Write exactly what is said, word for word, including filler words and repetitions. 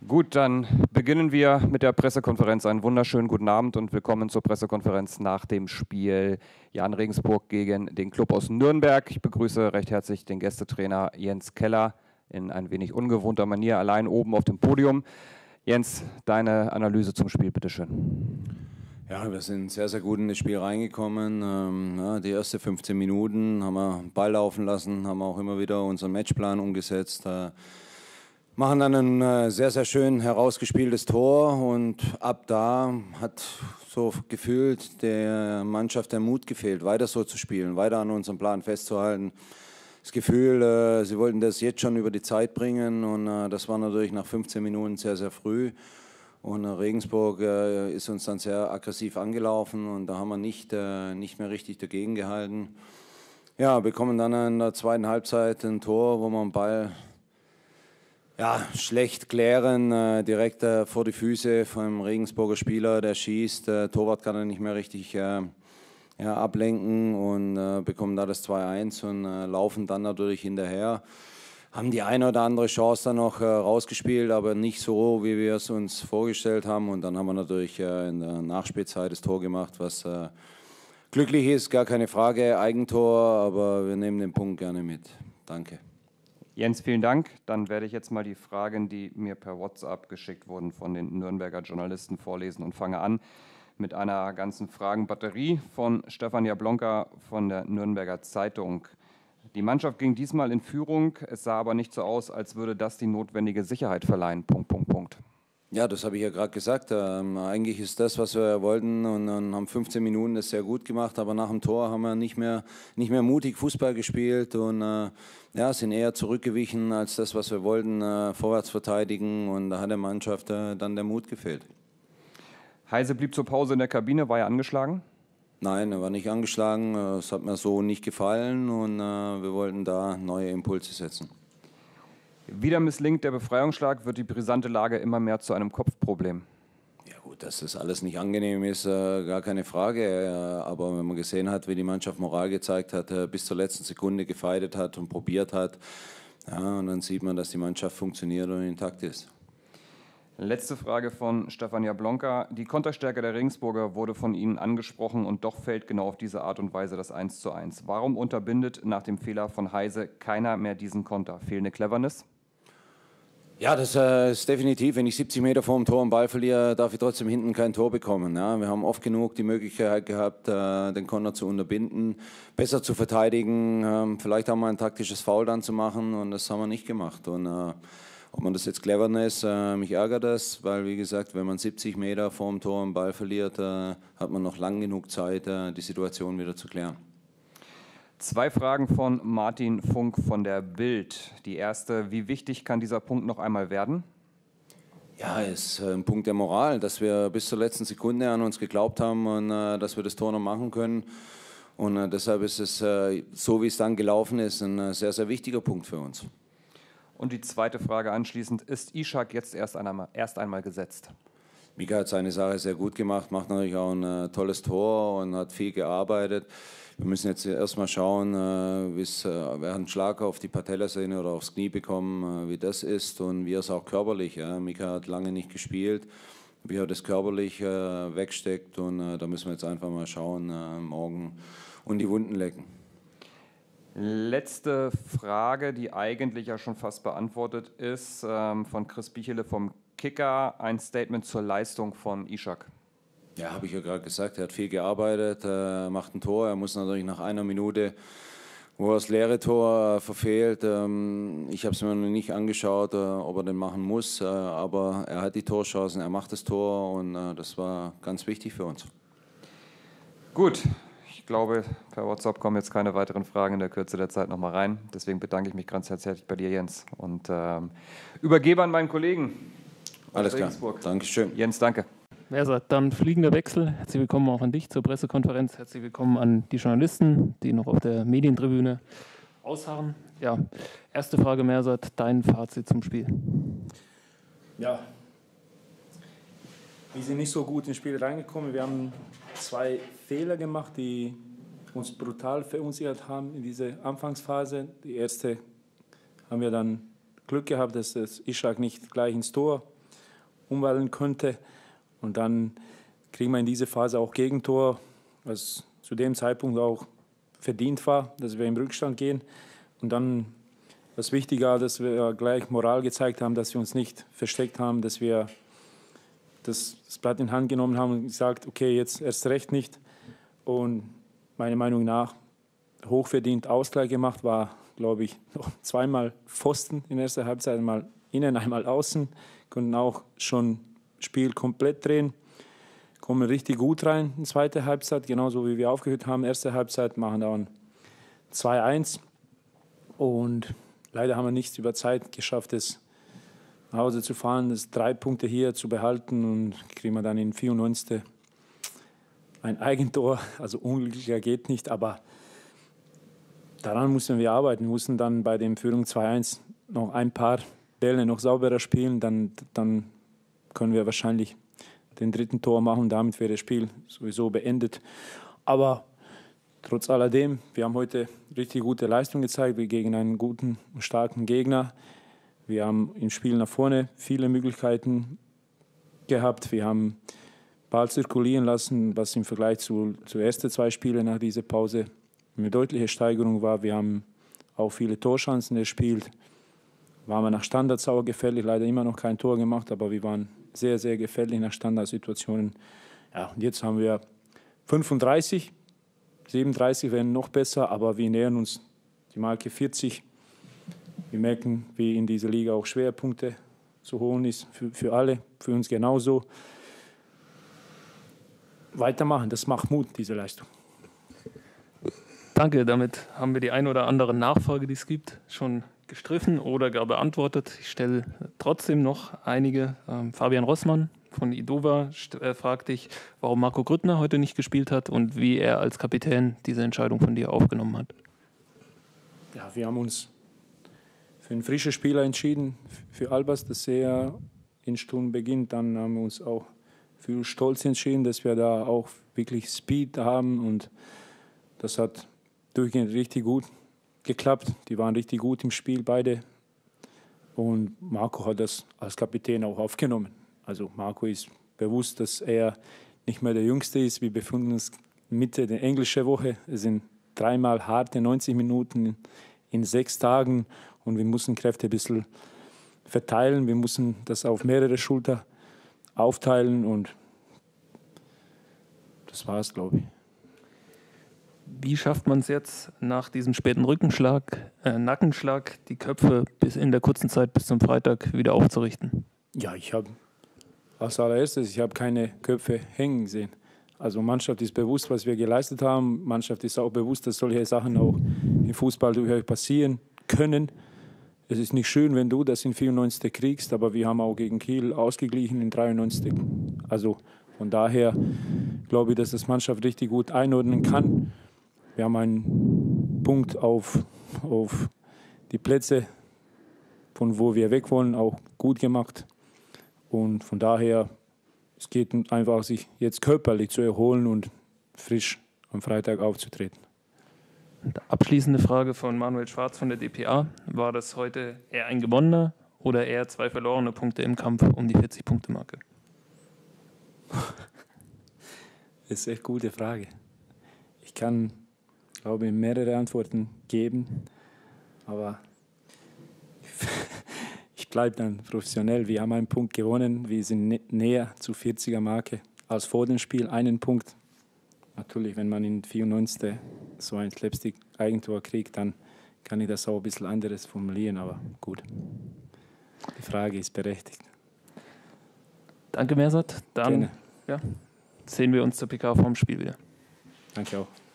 Gut, dann beginnen wir mit der Pressekonferenz. Einen wunderschönen guten Abend und willkommen zur Pressekonferenz nach dem Spiel Jahn Regensburg gegen den Club aus Nürnberg. Ich begrüße recht herzlich den Gästetrainer Jens Keller in ein wenig ungewohnter Manier, allein oben auf dem Podium. Jens, deine Analyse zum Spiel, bitteschön. Ja, wir sind sehr, sehr gut in das Spiel reingekommen. Ähm, ja, die ersten fünfzehn Minuten haben wir Ball laufen lassen, haben auch immer wieder unseren Matchplan umgesetzt. Äh, machen dann ein äh, sehr, sehr schön herausgespieltes Tor und ab da hat so gefühlt der Mannschaft der Mut gefehlt, weiter so zu spielen, weiter an unserem Plan festzuhalten. Das Gefühl, äh, sie wollten das jetzt schon über die Zeit bringen und äh, das war natürlich nach fünfzehn Minuten sehr, sehr früh. Und Regensburg äh, ist uns dann sehr aggressiv angelaufen und da haben wir nicht, äh, nicht mehr richtig dagegen gehalten. Ja, bekommen dann in der zweiten Halbzeit ein Tor, wo wir den Ball ja, schlecht klären, äh, direkt äh, vor die Füße vom Regensburger Spieler, der schießt. Der Torwart kann er nicht mehr richtig äh, ja, ablenken und äh, bekommen da das zwei eins und äh, laufen dann natürlich hinterher. Haben die eine oder andere Chance dann noch äh, rausgespielt, aber nicht so, wie wir es uns vorgestellt haben. Und dann haben wir natürlich äh, in der Nachspielzeit das Tor gemacht, was äh, glücklich ist, gar keine Frage, Eigentor, aber wir nehmen den Punkt gerne mit. Danke. Jens, vielen Dank. Dann werde ich jetzt mal die Fragen, die mir per WhatsApp geschickt wurden, von den Nürnberger Journalisten vorlesen und fange an mit einer ganzen Fragenbatterie von Stefan Jablonka von der Nürnberger Zeitung. Die Mannschaft ging diesmal in Führung, es sah aber nicht so aus, als würde das die notwendige Sicherheit verleihen. Punkt, Punkt, Punkt. Ja, das habe ich ja gerade gesagt. Ähm, eigentlich ist das, was wir wollten und dann haben fünfzehn Minuten das sehr gut gemacht, aber nach dem Tor haben wir nicht mehr, nicht mehr mutig Fußball gespielt und äh, ja, sind eher zurückgewichen als das, was wir wollten, äh, vorwärts verteidigen und da hat der Mannschaft äh, dann der Mut gefehlt. Heise blieb zur Pause in der Kabine, war er angeschlagen? Nein, er war nicht angeschlagen, es hat mir so nicht gefallen und äh, wir wollten da neue Impulse setzen. Wieder misslingt der Befreiungsschlag, wird die brisante Lage immer mehr zu einem Kopfproblem. Ja gut, dass das alles nicht angenehm ist, äh, gar keine Frage, äh, aber wenn man gesehen hat, wie die Mannschaft Moral gezeigt hat, äh, bis zur letzten Sekunde gefeitet hat und probiert hat, ja, und dann sieht man, dass die Mannschaft funktioniert und intakt ist. Letzte Frage von Stefan Jablonka. Die Konterstärke der Regensburger wurde von Ihnen angesprochen und doch fällt genau auf diese Art und Weise das eins zu eins. Warum unterbindet nach dem Fehler von Heise keiner mehr diesen Konter? Fehlende Cleverness? Ja, das äh, ist definitiv. Wenn ich siebzig Meter vor dem Tor einen Ball verliere, darf ich trotzdem hinten kein Tor bekommen. Ja, wir haben oft genug die Möglichkeit gehabt, äh, den Konter zu unterbinden, besser zu verteidigen. Ähm, vielleicht haben wir ein taktisches Foul dann zu machen und das haben wir nicht gemacht. Und, äh, Ob man das jetzt Cleverness, äh, mich ärgert das, weil wie gesagt, wenn man siebzig Meter vor dem Tor einen Ball verliert, äh, hat man noch lang genug Zeit, äh, die Situation wieder zu klären. Zwei Fragen von Martin Funk von der Bild. Die erste, wie wichtig kann dieser Punkt noch einmal werden? Ja, es ist ein Punkt der Moral, dass wir bis zur letzten Sekunde an uns geglaubt haben und äh, dass wir das Tor noch machen können. Und äh, deshalb ist es, äh, so wie es dann gelaufen ist, ein äh, sehr, sehr wichtiger Punkt für uns. Und die zweite Frage anschließend, ist Ishak jetzt erst einmal, erst einmal gesetzt? Mika hat seine Sache sehr gut gemacht, macht natürlich auch ein äh, tolles Tor und hat viel gearbeitet. Wir müssen jetzt erstmal schauen, äh, wie's, äh, wer hat einen Schlag auf die Patellasehne oder aufs Knie bekommen, äh, wie das ist und wie er es auch körperlich. Ja. Mika hat lange nicht gespielt, wie er das körperlich äh, wegsteckt und äh, da müssen wir jetzt einfach mal schauen, äh, morgen und die Wunden lecken. Letzte Frage, die eigentlich ja schon fast beantwortet ist, ähm, von Chris Bichele vom Kicker, ein Statement zur Leistung von Ishak. Ja, habe ich ja gerade gesagt, er hat viel gearbeitet, äh, macht ein Tor, er muss natürlich nach einer Minute, wo er das leere Tor äh, verfehlt, ähm, ich habe es mir noch nicht angeschaut, äh, ob er den machen muss, äh, aber er hat die Torchancen, er macht das Tor und äh, das war ganz wichtig für uns. Gut. Ich glaube, per WhatsApp kommen jetzt keine weiteren Fragen in der Kürze der Zeit noch mal rein. Deswegen bedanke ich mich ganz herzlich bei dir, Jens. Und ähm, übergebe an meinen Kollegen. Alles klar. Dankeschön. Jens, danke. Mersat, dann fliegender Wechsel. Herzlich willkommen auch an dich zur Pressekonferenz. Herzlich willkommen an die Journalisten, die noch auf der Medientribüne ausharren. Ja, erste Frage, Mersat, dein Fazit zum Spiel. Ja, wir sind nicht so gut ins Spiel reingekommen. Wir haben zwei Fehler gemacht, die uns brutal verunsichert haben in dieser Anfangsphase. Die erste haben wir dann Glück gehabt, dass das Ishak nicht gleich ins Tor umwandeln könnte. Und dann kriegen wir in dieser Phase auch Gegentor, was zu dem Zeitpunkt auch verdient war, dass wir im Rückstand gehen. Und dann was wichtiger, dass wir gleich Moral gezeigt haben, dass wir uns nicht versteckt haben, dass wir das, das Blatt in die Hand genommen haben und gesagt, okay, jetzt erst recht nicht. Und meiner Meinung nach hochverdient Ausgleich gemacht, war, glaube ich, noch zweimal Pfosten in der ersten Halbzeit, einmal innen, einmal außen, konnten auch schon das Spiel komplett drehen, kommen richtig gut rein in die zweite Halbzeit, genauso wie wir aufgehört haben. Erste Halbzeit machen dann zwei eins und leider haben wir nicht über Zeit geschafft, es nach Hause zu fahren, das drei Punkte hier zu behalten und kriegen wir dann in vierundneunzigsten ein Eigentor, also unglücklicher geht nicht, aber daran mussten wir arbeiten. Wir mussten dann bei dem Führung zwei eins noch ein paar Bälle noch sauberer spielen, dann, dann können wir wahrscheinlich den dritten Tor machen, damit wäre das Spiel sowieso beendet. Aber trotz alledem, wir haben heute richtig gute Leistung gezeigt, wir gegen einen guten, starken Gegner. Wir haben im Spiel nach vorne viele Möglichkeiten gehabt. Wir haben Ball zirkulieren lassen, was im Vergleich zu, zu ersten zwei Spielen nach dieser Pause eine deutliche Steigerung war. Wir haben auch viele Torchancen gespielt. Waren wir nach Standards auch gefährlich, leider immer noch kein Tor gemacht, aber wir waren sehr, sehr gefährlich nach Standardsituationen. Ja, und jetzt haben wir fünfunddreißig, siebenunddreißig wären noch besser, aber wir nähern uns die Marke vierzig. Wir merken, wie in dieser Liga auch Schwerpunkte zu holen ist, für, für alle, für uns genauso. Weitermachen, das macht Mut, diese Leistung. Danke, damit haben wir die ein oder andere Nachfrage, die es gibt, schon gestriffen oder gar beantwortet. Ich stelle trotzdem noch einige. Ähm, Fabian Rossmann von Idova äh, fragt dich, warum Marco Grüttner heute nicht gespielt hat und wie er als Kapitän diese Entscheidung von dir aufgenommen hat. Ja, wir haben uns für einen frischen Spieler entschieden, für Albers, dass er in Sturm beginnt. Dann haben wir uns auch für Stolz entschieden, dass wir da auch wirklich Speed haben und das hat durchgehend richtig gut geklappt. Die waren richtig gut im Spiel, beide. Und Marco hat das als Kapitän auch aufgenommen. Also Marco ist bewusst, dass er nicht mehr der Jüngste ist. Wir befinden uns Mitte der englischen Woche. Es sind dreimal harte neunzig Minuten in sechs Tagen und wir müssen Kräfte ein bisschen verteilen. Wir müssen das auf mehrere Schultern aufteilen und das war es, glaube ich. Wie schafft man es jetzt nach diesem späten Rückenschlag, äh, Nackenschlag, die Köpfe bis in der kurzen Zeit bis zum Freitag wieder aufzurichten? Ja, ich habe als allererstes, ich habe keine Köpfe hängen sehen. Also Mannschaft ist bewusst, was wir geleistet haben. Mannschaft ist auch bewusst, dass solche Sachen auch im Fußball durchaus passieren können. Es ist nicht schön, wenn du das in vierundneunzig kriegst, aber wir haben auch gegen Kiel ausgeglichen in dreiundneunzig. Also von daher glaube ich, dass das Mannschaft richtig gut einordnen kann. Wir haben einen Punkt auf, auf die Plätze, von wo wir weg wollen, auch gut gemacht. Und von daher, es geht einfach, sich jetzt körperlich zu erholen und frisch am Freitag aufzutreten. Und abschließende Frage von Manuel Schwarz von der D P A. War das heute eher ein gewonnener oder eher zwei verlorene Punkte im Kampf um die vierzig-Punkte-Marke? Das ist eine echt gute Frage. Ich kann, glaube ich, mehrere Antworten geben, aber ich bleibe dann professionell. Wir haben einen Punkt gewonnen, wir sind näher zur vierziger-Marke als vor dem Spiel, einen Punkt. Natürlich, wenn man in vierundneunzig so ein Slapstick-Eigentor kriegt, dann kann ich das auch ein bisschen anderes formulieren, aber gut. Die Frage ist berechtigt. Danke, Mersat. Dann ja, sehen wir uns zur P K vorm Spiel wieder. Danke auch.